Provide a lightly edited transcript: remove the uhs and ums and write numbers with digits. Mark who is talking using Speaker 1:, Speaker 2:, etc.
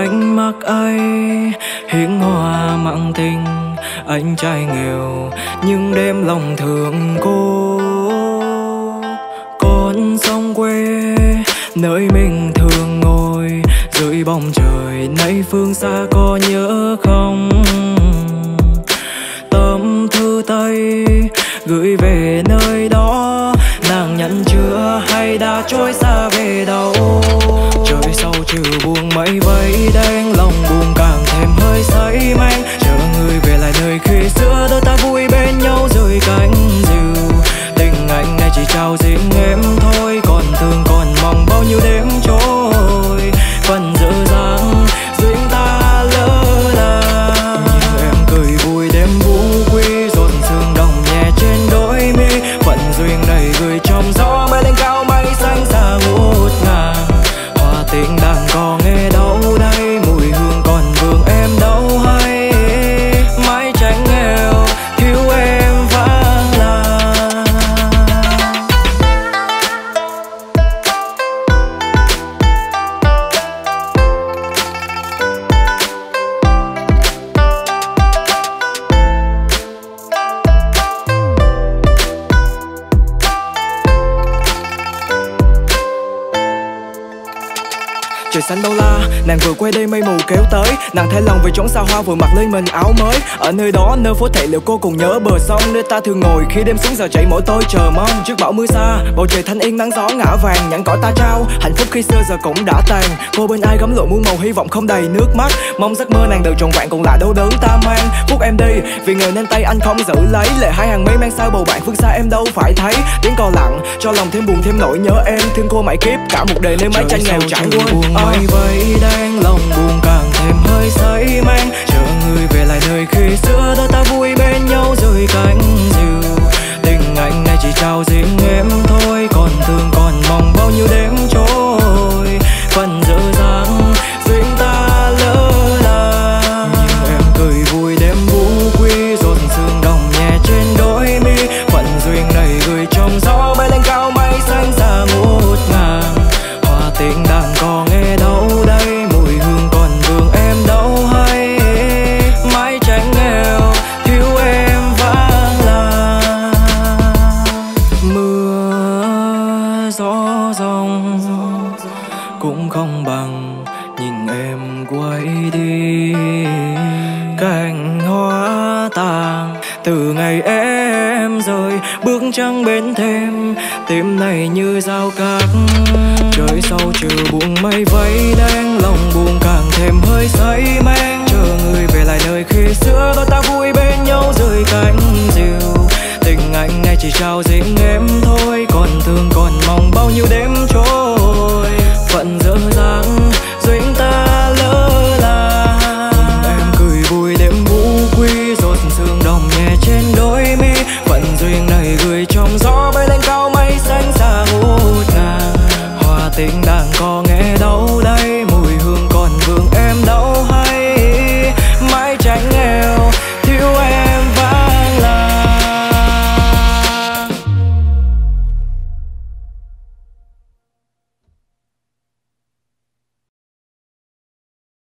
Speaker 1: ánh mắt ấy hiến hoa mặn tình. Anh trai nghèo nhưng đêm lòng thương cô. Con sông quê nơi mình thường ngồi dưới bóng trời, nay phương xa có nhớ không? Tâm thư tay gửi về nơi đó, nàng nhận chưa hay đã trôi xa về đâu? Trời sâu trừ buông mây vây đen, lòng buồn càng thêm hơi say men. Chờ người về lại nơi khi xưa đôi ta vui bên nhau dưới cánh diều. Tình anh này chỉ trao riêng em thôi, còn thương còn mong bao nhiêu đêm trôi. Phần dở dang duyên ta lỡ đàng, như em cười vui đêm vũ quy, dồn sương đồng nhẹ trên đôi mi. Phận duyên này gửi trong gió bay lên cao mây xanh xa ngút ngàn. Hoa tình đàn có nghe đâu đây, mùi hương còn vương em đâu hay. Mãi tránh nghèo thiếu em vắng làng. Trời xanh bao la, nàng vừa quay đây mây mù kéo tới. Nàng thay lòng về chốn xa hoa vừa mặc lên mình áo mới. Ở nơi đó nơi phố thị liệu cô còn nhớ bờ sông, nơi ta thường ngồi khi đêm xuống giờ chảy mỗi tôi chờ mong. Trước bão mưa xa, bầu trời thanh yên nắng gió ngã vàng. Nhẫn cỏ ta trao, hạnh phúc khi xưa giờ cũng đã tàn. Cô bên ai gấm lộ muôn màu hy vọng không đầy nước mắt. Mong giấc mơ nàng đều trọn vẹn còn lại đau đớn ta mang. Phúc em đi, vì người nên tay anh không giữ lấy. Lệ hai hàng mây mang sao bầu bạn phương xa em đâu phải thấy. Tiếng cò lặng, cho lòng thêm buồn thêm nỗi nhớ em. Thương cô mãi kiếp, cả một đời nên mái tranh nghèo chẳng quên. Mây vây đen lòng buồn càng thêm hơi say men. Chờ người về lại nơi khi xưa đôi ta vui bên nhau dưới cánh diều. Tình anh này chỉ trao riêng em thôi, còn thương còn mong bao nhiêu đêm trôi. Phần dở dang duyên ta lỡ làng, nhưng em cười vui đêm vũ quy, dồn sương đồng nhẹ trên đôi mi. Phận duyên này gửi trong gió bay lên cao mây xanh xa ngút ngàn. Hoa tình đàn có nghe đâu đây, mùi hương còn vương em đâu hay. Mãi tránh nghèo thiếu em vắng làng. Mưa gió rông cũng không bằng nhìn em quay đi. Cành hoa tàn từ ngày em rời, bước chân bên thêm tim này như dao cắt. Trời sâu trừ buông mây vây đen, lòng buồn càng thêm hơi say men. Chờ người về lại nơi khi xưa đôi ta vui bên nhau dưới cánh diều. Tình anh này chỉ trao riêng em thôi, còn thương còn mong bao nhiêu đêm trôi.